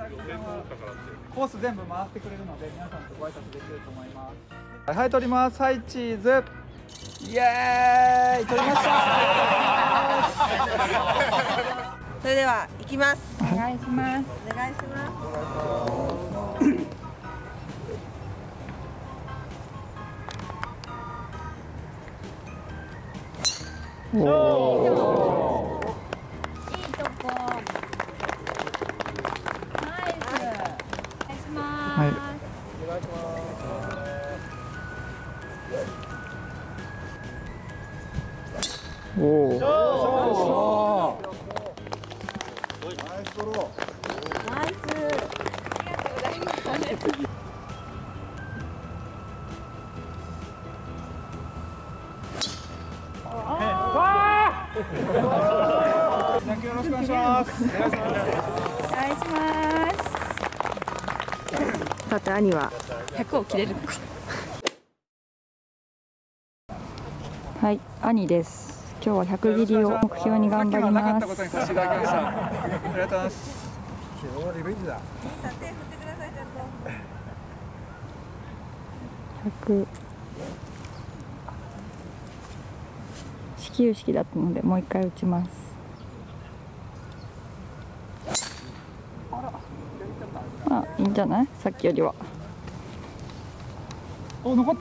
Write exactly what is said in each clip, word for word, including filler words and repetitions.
コース全部回ってくれるので皆さんとご挨拶できると思います。はい、取ります。はい、チーズ。イエーイ、取りました。 それでは行きます。 お願いします。 お願いします。 おお。いいとこ。ナイス。お願いします。はい。お願いします。おお。ナイスドロー。 ナイス。ありがとうございます。 野球よろしくお願いします。お願いします。 さて兄はひゃくを切れるのか。 はい、兄です。今日はひゃく切りを目標に頑張ります。 ありがとうございます。 手振ってくださいちゃんと。 ひゃく始球式だったのでもう一回打ちます。まあいいんじゃない？さっきよりは。 お、残った。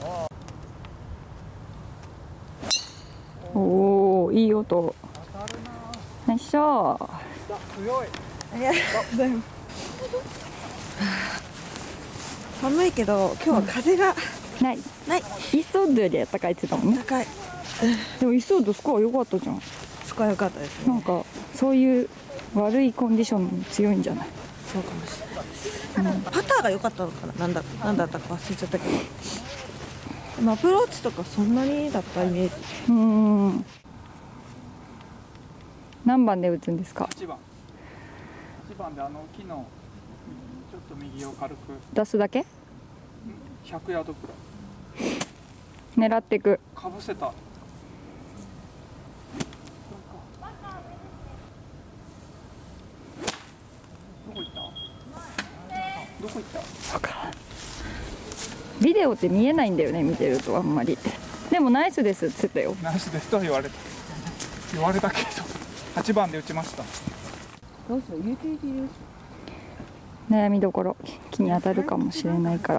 おお、いい音。ナイスショー。 強い。 ありがとうございます。寒いけど今日は風がない。 ない。 イーストウッドより暖かいって言ってたもんね。 高い。 でもイーストウッドスコア良かったじゃん。 スコア良かったですね。 なんかそういう悪いコンディションに強いんじゃない？ そうかもしれないです。うん、パターが良かったのかな。なんだなんだったか忘れちゃったけど。でもアプローチとかそんなにだったイメージ。 うーん。何番で打つんですか？ はちばん。はちばんであの木のちょっと右を軽く出すだけ？ ひゃくヤードくらい。 狙っていく。 かぶせた。どこ行った？どこ行った？ わからん。ビデオって見えないんだよね、見てるとあんまり。でもナイスですって言ってたよ。 ナイスですとは言われた。言われたけど、はちばんで打ちました。 どうしよう、ユーティリティです。 悩みどころ、木に当たるかもしれないから。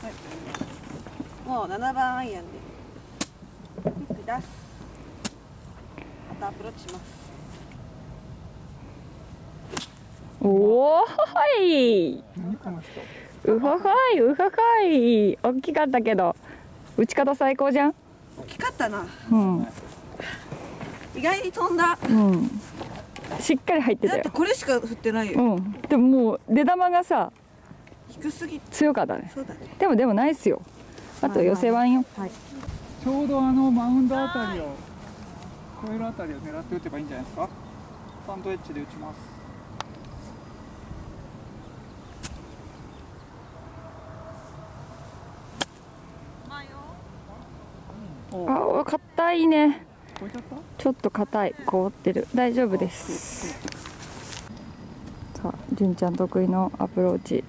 もうななばんアイアンでフック出す。またアプローチします。 おお、はい何この人。 うははい、うははい、大きかったけど打ち方最高じゃん。 大きかったな。 うん、 意外に飛んだ。 うん、しっかり入ってたよ。 だってこれしか振ってないよ。 うん、でももう出玉がさ低すぎ。 強かったね。 そうだね。 でもでもナイスよ。あと寄せワンよ。 はい。 ちょうどあのマウンドあたりを越えるあたりを狙って打てばいいんじゃないですか。サンドエッジで打ちます。 あ、硬いね。 越えちゃった？ ちょっと硬い、凍ってる。大丈夫です。さあ、純ちゃん得意のアプローチ。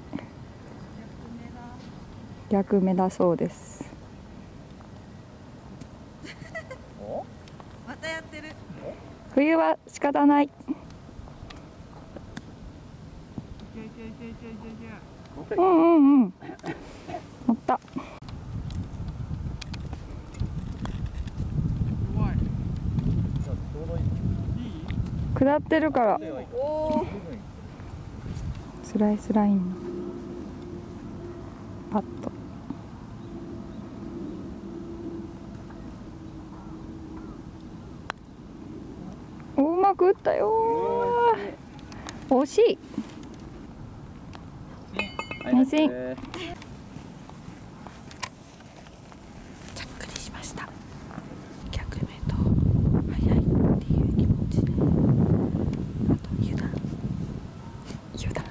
逆目だそうです。 またやってる。 冬は仕方ない。うんうんうん。乗った。下ってるからスライスラインのパッと。お、うまく打ったよー。惜しい。ナイスイン。 着地しました。逆目と速いっていう気持ちで、あと油断油断。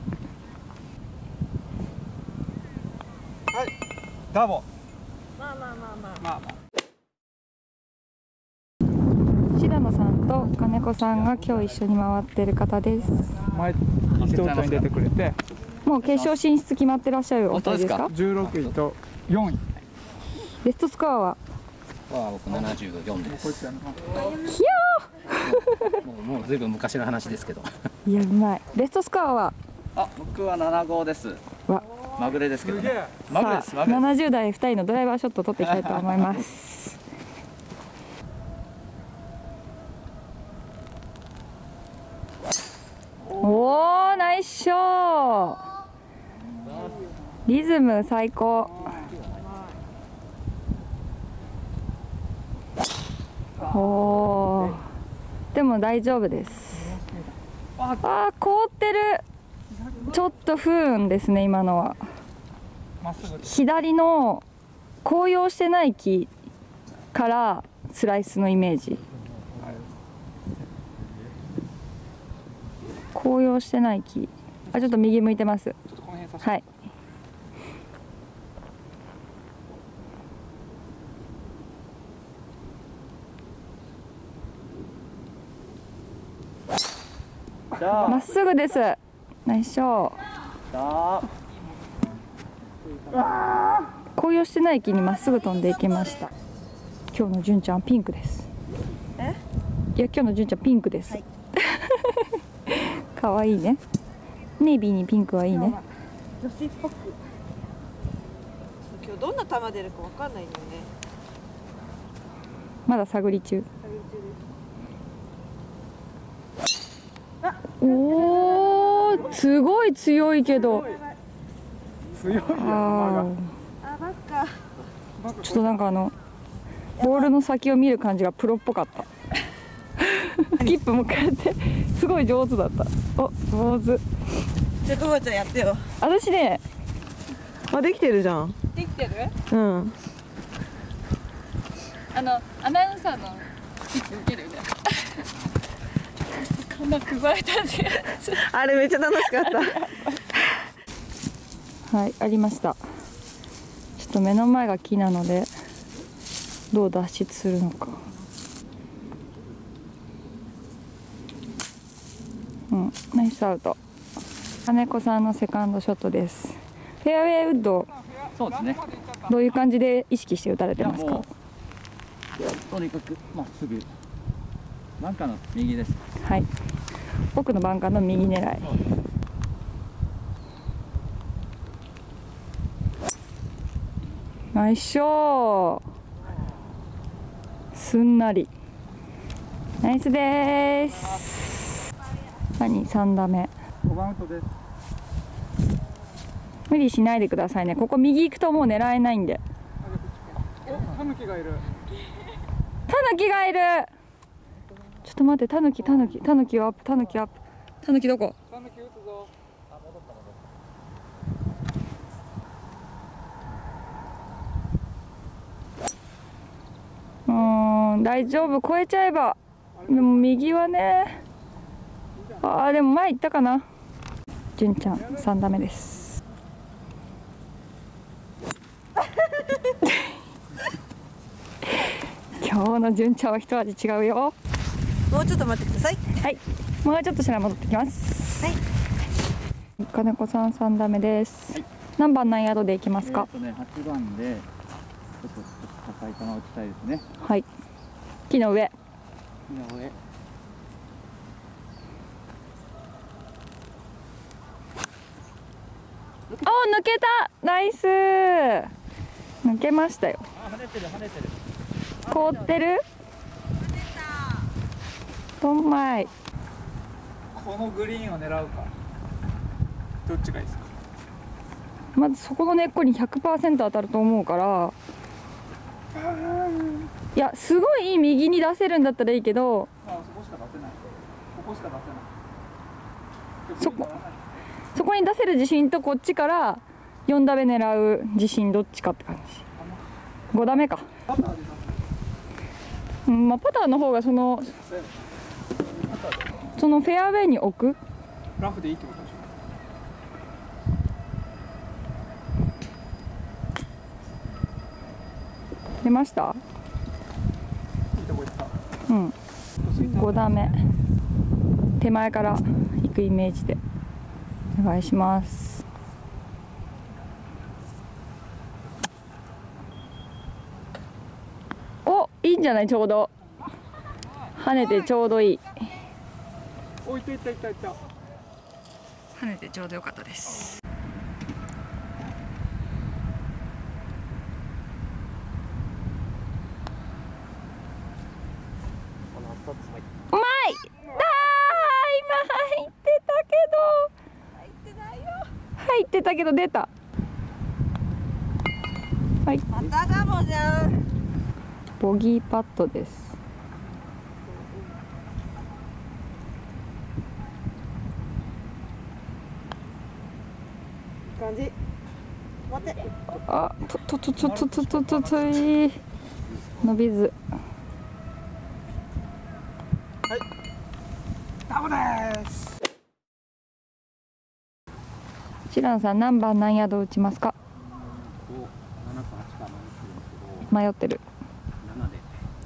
はい、ダボ。 まあまあまあまあ。 まあまあ。 シダのさんと金子さんが今日一緒に回ってる方です。 前一等に出てくれて、 もう決勝進出決まってらっしゃるお二人ですか？ じゅうろくいとよんい。 ベストスコアは？ は僕ななじゅうよんです。 こいつやな。 ひゃもうもうずいぶん昔の話ですけど。 ー。いやうまい。ベストスコアは？ あ、僕はななごです。 わ。 まぐれですけどね。 すげえ。 まぐれです。 さあまぐれです。 ななじゅう代ふたりのドライバーショットを取っていきたいと思います。おーナイスショー。リズム最高。おーでも大丈夫です。あー凍ってる。ちょっと不運ですね今のは。 まっすぐ。 左の紅葉してない木からスライスのイメージ。紅葉してない木。あ、ちょっと右向いてます。 ちょっとこの辺させて。 はい。 じゃまっすぐです。ナイスショー。 あ。 紅葉してない木にまっすぐ飛んでいきました。今日の純ちゃんピンクです。 え？ いや今日の純ちゃんピンクです。 はい、 可愛いね。ネイビーにピンクはいいね。 女子っぽく。今日どんな球出るかわかんないんだよね。 まだ探り中。 作業中です。 おお、すごい強いけど。 強いよ。 ああ、バカ。 あ、ちょっとなんかあのボールの先を見る感じがプロっぽかった。スキップも変えてすごい上手だった。お、上手。 じゃあコバちゃんやってよ。 私ね、 あ、できてるじゃん。 できてる？ うん。 あのアナウンサーのスキップ受けるよね。魚くわえたってやつ。 あれめっちゃ楽しかった。 はい、ありました。ちょっと目の前が木なのでどう脱出するのか。うん、ナイスアウト。金子さんのセカンドショットです。フェアウェイウッドそうですね。 どういう感じで意識して打たれてますか？ いやもとにかくまっすぐ。なんかの右です。 はい。奥のバンカーの右狙い。ナイスショー。すんなり。ナイスです。何さん打目。 ごばんアウトです。 無理しないでくださいね。ここ右行くともう狙えないんで。 お、タヌキがいる。 タヌキがいる。ちょっと待って、タヌキ、タヌキ、タヌキアップ、タヌキアップ。タヌキどこ？ タヌキ打つぞ。 うーん、大丈夫、超えちゃえば。でも右はね。ああ、でも前行ったかな。純ちゃん、さん打目です。今日の純ちゃんは一味違うよ。 もうちょっと待ってください。 はい、もうちょっとしたら戻ってきます。 はい。 金子さんさん打目です。はい、何番何ヤードでいきますか？ えっとね、はちばんでちょっと高い球を打ちたいですね。 はい。木の上。 木の上。 お、抜けた。ナイス。抜けましたよ。 あ、跳ねてる跳ねてる。 凍ってる？どんまい。 このグリーンを狙うか。どっちがいいですか。 まずそこの根っこに ひゃくパーセント 当たると思うから。いや、すごい右に出せるんだったらいいけど、 あ、そこしか出せない。ここしか出せない。 そこそこに出せる自信とこっちからよん打目狙う自信どっちかって感じ。ご打目か。 パターで出す。 うん、まあパターの方がそのそのフェアウェイに置く。 ラフでいいってことでし出ました。 ょ。いいとこ行った。 うん。 ご打目手前から行くイメージでお願いします。お、いいんじゃない？ちょうど跳ねてちょうどいい。 お、いったいったいったいった。 跳ねてちょうどよかったです。うまい。あー、今入ってたけど。入ってないよ。入ってたけど出た。はい。 またガモじゃん。 ボギーパットです。 感じ。待って。 あ、とととととととととい。伸びず。 はい。ダブです。 シランさん、何番何ヤード打ちますか？ ななかはちか迷ってるんですけど、 迷ってる。 ななで。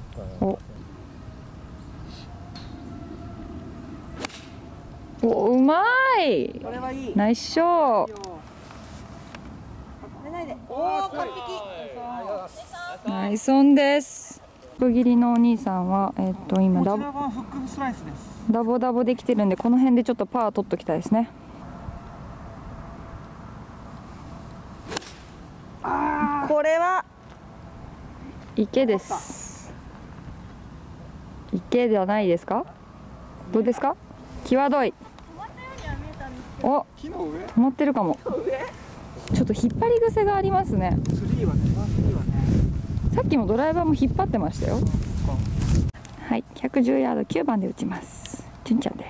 お。お、うまい。 これはいい。 ナイスショー。 止めないで。おお、完璧。 ナイスオンです。角切りのお兄さんは、えっと、今ダボ。 こちらはフックスライスです。 ダボダボできてるんで、この辺でちょっとパワー取っときたいですね。 これは池です。池ではないですか？どうですか？際どい。お、 木の上。 止まってるかも。ちょっと引っ張り癖がありますね。 スリーはね、パースリーはね。 さっきもドライバーも引っ張ってましたよ。はい、ひゃくじゅうヤードきゅうばんで打ちます。じゅんちゃんです。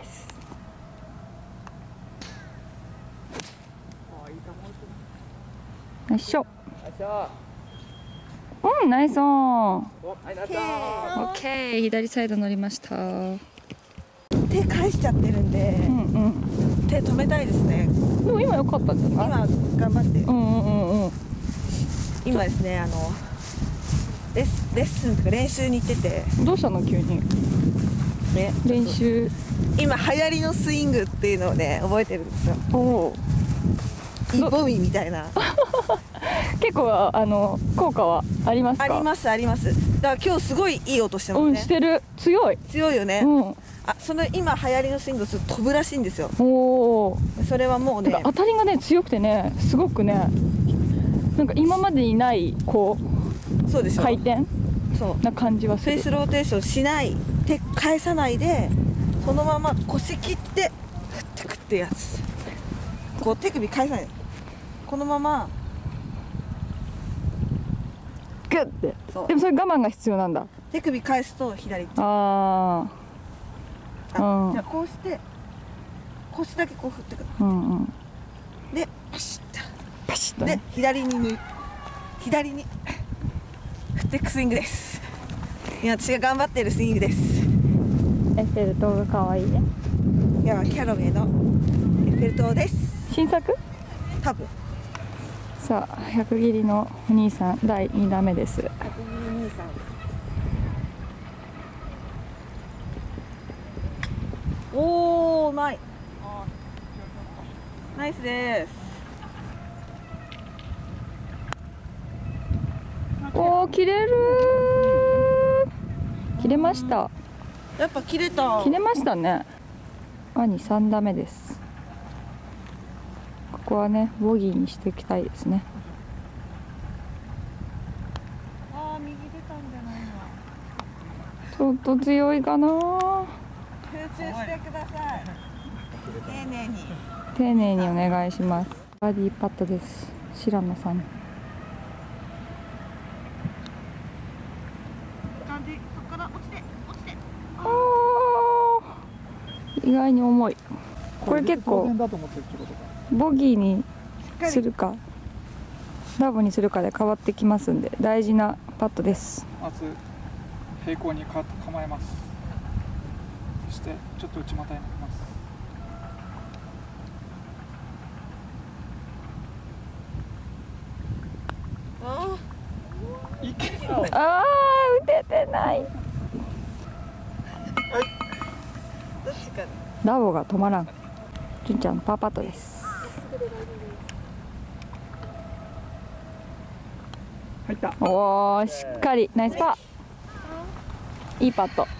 ナイスショー。うん、ナイスオン。オッケー、左サイド乗りました。うん手返しちゃってるんで、 うん。 手止めたいですね。 でも今良かったんじゃない？ 今頑張って。 うんうんうんうん。 今ですね、あのレッスレッスンとか練習に行ってて、 どうしたの急に？ ね、 練習。 今流行りのスイングっていうのをね覚えてるんですよ。 おお。 イボミみたいな。 結構あの効果はありますか？ ありますあります。だから今日すごいいい音してますうん、 ね。 してる。強い。 強いよね。 うん。 あ、その今流行りのスイングすると飛ぶらしいんですよ。 おお。 それはもうね、 当たりがね強くてね、すごくね、なんか今までにないこそうでしょ。 う回転そう。 な感じはする。 フェイスローテーションしない、手返さないで、そのまま腰切って振ってくってやつ。こう手首返さない。このままグッて。 そうでもそれ我慢が必要なんだ。 手首返すと左行っちゃう。 ああ、 うんじゃあこうして腰だけこう振ってくる。 あ。うんうん。 でパシッパシッととでね。 左に抜い左に振っていくスイングです。いや私が頑張ってるスイングです。 エッフェル塔が可愛いね。 いやキャロウェイのエッフェル塔です。 新作？ 多分。 さあ百切りのお兄さんだいに打目です。 おーうまい。ナイスです。 おお、切れるー。切れました。 やっぱ切れた。 切れましたね。兄さん打目です。ここはねボギーにしていきたいですね。 あー右出たんじゃないの。 ちょっと強いかな。 集中してください。丁寧に。 丁寧にお願いします。バーディーパットです。白野さん。 感じ。そこから落ちて落ちて。 おー、意外に重い。これ結構当然だと思ってるってことか。 ボギーにするかダボにするかで変わってきますんで、大事なパットです。 まず平行にか構えます。そしてちょっと内股になります。 あいけあー、打ててない。 ラボが止まらん。純ちゃんのパーパットです。 入った。 おお、しっかりナイスパー。いいパット。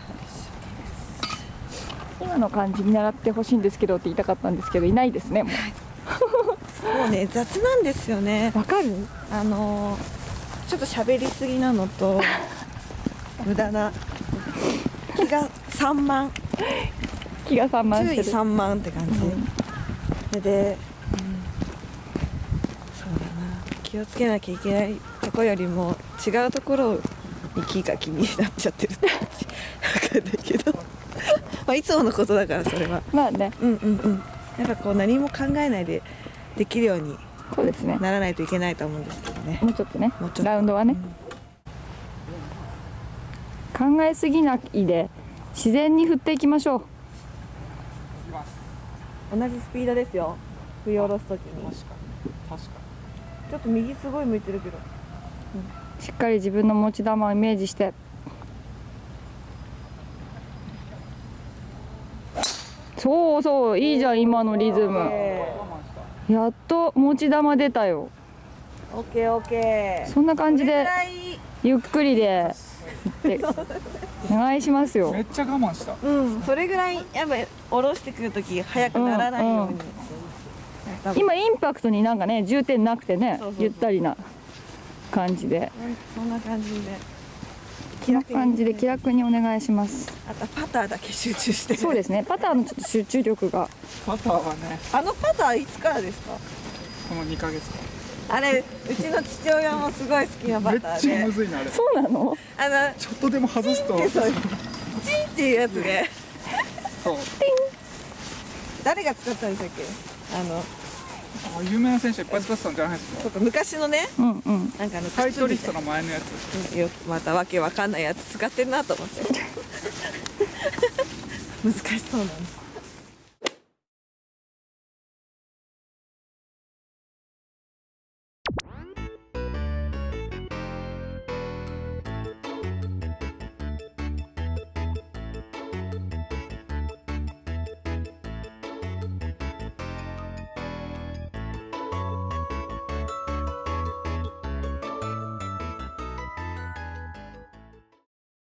今の感じ見習ってほしいんですけどって言いたかったんですけど、いないですね。もうもうね、雑なんですよね。 わかる？ あのー、ちょっと喋りすぎなのと無駄な気が散漫、 気が散漫してる。 注意散漫って感じ、 うんでで、うん、そうだな、気をつけなきゃいけないとこよりも違うところに気が気になっちゃってるって感じ分かんないけどまあいつものことだから、それはまあね、 うんうんうん、やっぱこう何も考えないでできるようにそうですね。 ならないといけないと思うんですけどね。 もうちょっとねもうちょっとラウンドはね、考えすぎないで自然に振っていきましょう。 同じスピードですよ、振り下ろすときに。 確かに確かちょっと右すごい向いてるけど、 しっかり自分の持ち球をイメージして。そうそう、いいじゃん今のリズム。やっと持ち球出たよ。 オッケーオッケー。 そんな感じでこれぐらい、 ゆっくりでいってお願いしますよ。 にめっちゃ我慢した。 うん、それぐらいやっぱ下ろしてくるとき早くならないように。 うん多分今インパクトになんかね重点なくてね、 そうそうそうゆったりな感じで、 そんな感じで。 こんな感じで気楽にお願いします。 あとパターだけ集中して。 そうですね、パターのちょっと集中力が。 パターはね、 あのパターいつからですか？ このにかげつか。 あれ、うちの父親もすごい好きなパめっターちゃむで。 ずいなあれ。 そうなの？ あの、 ちょっとでも外すと。 でそうチンっていうやつで。 そう。 誰が使ったんでしたっけ？あの、 あ有名な選手いっぱい使ってたんじゃないですか。 ちょっと昔のね、 うんうん。 なんかあのタイトリスト靴みたいの前のやつ。 なよまたわけわかんないやつ使ってるなと思って。難しそうなんです。